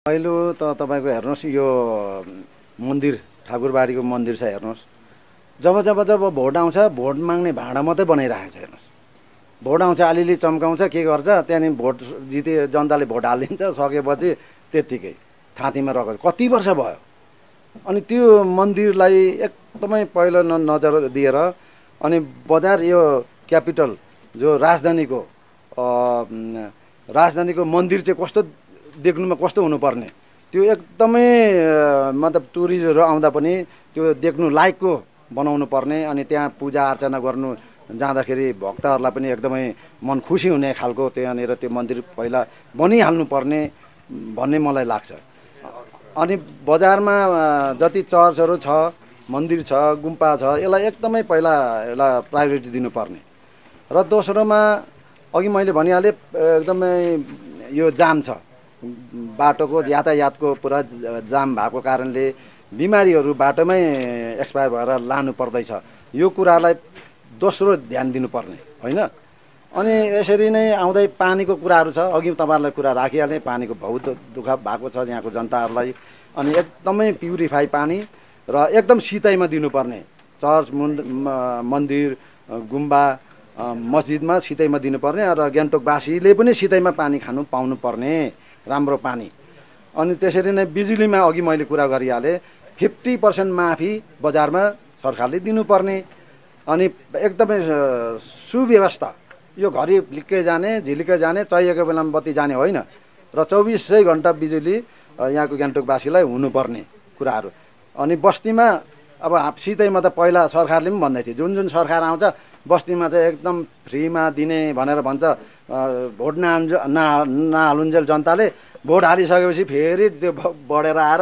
पहिलो त तपाईको हेर्नुस् यो मन्दिर ठाकुरबाडीको मन्दिर छ हेर्नुस्। जब भोट आउँछ भोट माग्ने भाँडा मात्रै बनाइराखेको छ हेर्नुस्। भोट आउँछ अलिअलि चम्काउँछ के गर्छ त्यहाँदेखि भोट जिते जनताले भोट हालिदिन्छ सकेपछि त्यत्तिकै थाँतीमा रगत कति वर्ष भयो। अनि त्यो मन्दिरलाई एकदमै पहिलो नजर दिएर अनि बजार यो क्यापिटल जो राजधानीको मन्दिर चाहिँ कस्तो देख्नुमा कस्तो हुनुपर्ने त्यो एकदमै मतलब टुरिस्टहरू आउँदा पनि त्यो देख्नु लायकको बनाउनु पर्ने अनि त्यहाँ पूजा अर्चना गर्नु जाँदाखेरि भक्तहरूलाई पनि एकदमै मन खुसी हुने खालको त्यहाँनिर त्यो मन्दिर पहिला बनिहाल्नु पर्ने भन्ने मलाई लाग्छ। अनि बजारमा जति चर्चहरू छ मन्दिर छ गुम्पा छ यसलाई एकदमै पहिला यसलाई प्रायोरिटी दिनुपर्ने। र दोस्रोमा अघि मैले भनिहालेँ एकदमै यो जाम छ बाटोको यातायातको पुरा जाम भएको कारणले बिमारीहरू बाटोमै एक्सपायर भएर लानु पर्दैछ। यो कुरालाई दोस्रो ध्यान दिनुपर्ने होइन। अनि यसरी नै आउँदै पानीको कुराहरू छ अघि तपाईँहरूलाई कुरा राखिहालेँ पानीको बहुत दुःख भएको छ यहाँको जनताहरूलाई। अनि एकदमै प्युरिफाई पानी र एकदम सितैमा दिनुपर्ने चर्च मन्दिर गुम्बा मस्जिदमा सितैमा दिनुपर्ने र गान्तोकवासीले पनि सितैमा पानी खानु पाउनुपर्ने राम्रो पानी। अनि त्यसरी नै बिजुलीमा अघि मैले कुरा गरिहालेँ 50% माफी बजारमा सरकारले दिनुपर्ने। अनि एकदमै सुव्यवस्था यो घरि लिक्कै जाने झिलिक्कै जाने चाहिएको बेलामा बत्ती जाने होइन र 24 घण्टा बिजुली यहाँको गान्तोकवासीलाई हुनुपर्ने कुराहरू। अनि बस्तीमा अब सितैमा त पहिला सरकारले पनि भन्दै थियो जुन सरकार आउँछ बस्तीमा चाहिँ एकदम फ्रीमा दिने भनेर भन्छ। भोट नहालुन्जेल जनताले भोट हालिसकेपछि फेरि त्यो बढेर आएर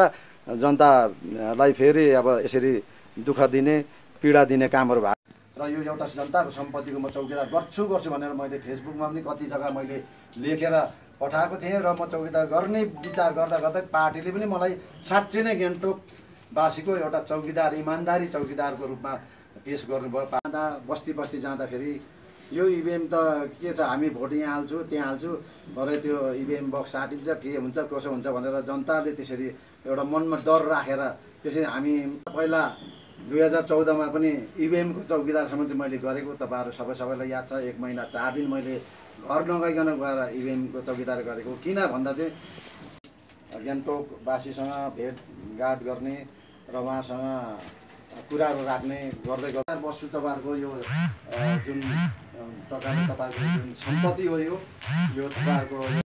जनतालाई फेरि अब यसरी दुःख दिने पीडा दिने कामहरू भएको र यो एउटा जनताको सम्पत्तिको म चौकीदार गर्छु भनेर मैले फेसबुकमा पनि कति जग्गा मैले लेखेर पठाएको थिएँ र म चौकीदार गर्ने विचार गर्दा पार्टीले पनि मलाई साँच्चै नै गान्तोकवासीको एउटा चौकीदार इमान्दारी चौकीदारको रूपमा पेस गर्नुभयो। बस्ती जाँदाखेरि यो इभिएम त के छ हामी भोट यहाँ हाल्छु त्यहाँ हाल्छु भरे त्यो इभिएम बक्स साटिन्छ के हुन्छ कसो हुन्छ भनेर जनताले त्यसरी एउटा मनमा डर राखेर त्यसरी हामी पहिला 2014मा पनि इभिएमको चौकीदारसम्म चाहिँ मैले गरेको तपाईँहरू सबैलाई याद छ। 1 महिना 4 दिन मैले घर नगइकन गएर इभिएमको चौकीदार गरेको। किन भन्दा चाहिँ गान्तोकवासीसँग भेटघाट गर्ने र उहाँसँग कुराहरू राख्ने गर्दै बस्छु। तपाईँहरूको यो जुन प्रकारले तपाईँहरूको जुन सम्पत्ति हो यो तपाईँहरूको